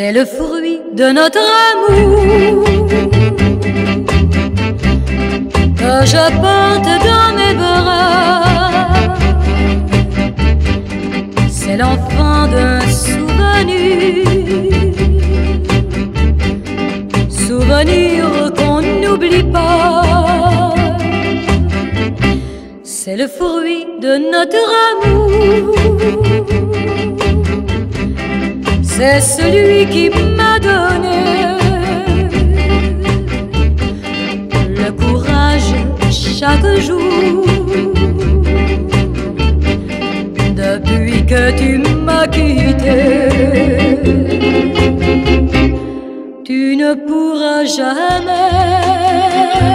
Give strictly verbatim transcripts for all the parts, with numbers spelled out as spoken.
C'est le fruit de notre amour que je porte dans mes bras. C'est l'enfant d'un souvenir, souvenir qu'on n'oublie pas. C'est le fruit de notre amour, c'est celui qui m'a donné le courage chaque jour. Depuis que tu m'as quitté, tu ne pourras jamais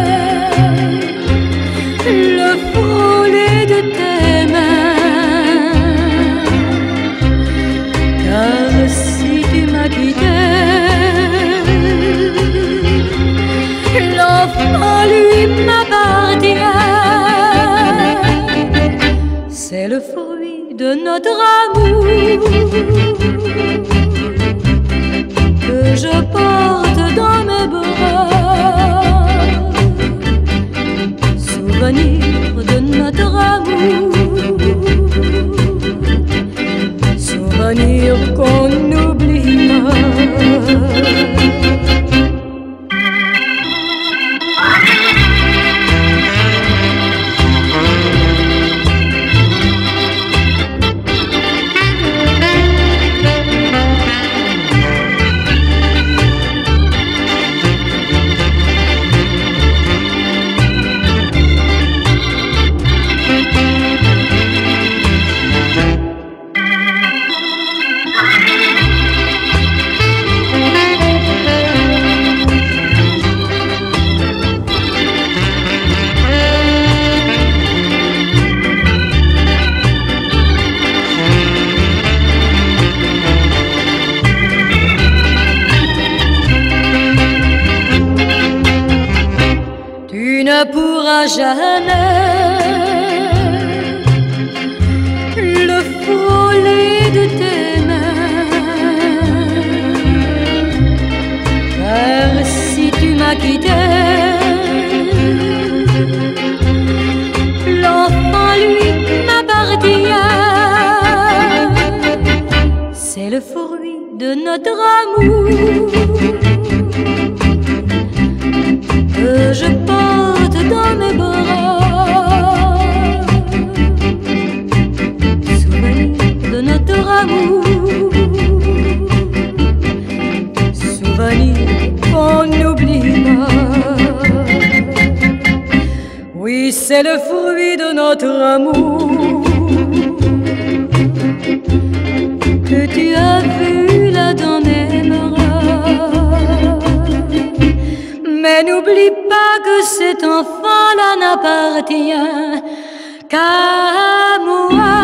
le frôler de tes mains, car si tu m'as quitté, l'enfant lui m'appartient. C'est le fruit de notre amour que je porte dans mes bras. Souvenir de notre amour, souvenir qu'on n'oublie pas. Tu ne pourras jamais le frôler de tes mains, car si tu m'as quitté, l'enfant lui m'appartient. C'est le fruit de notre amour que je porte dans mes bras. Souvenir de notre amour, souvenir qu'on n'oublie pas. Oui, c'est le fruit de notre amour que tu as vu là dans mes bras. Mais n'oublie pas que cet enfant-là n'appartient qu'à moi.